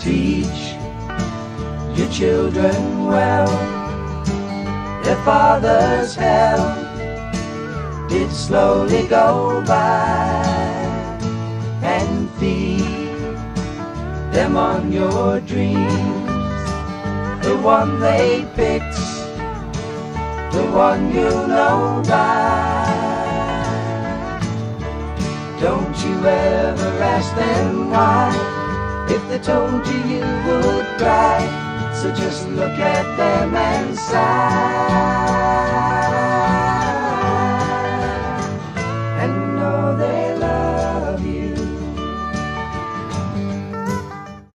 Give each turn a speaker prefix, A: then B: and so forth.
A: teach your children well. Their father's hell did slowly go by, and feed them on your dreams. The one they picked, the one you know by. Don't you ever ask them why. If they told you, you would cry. So just look at them and sigh.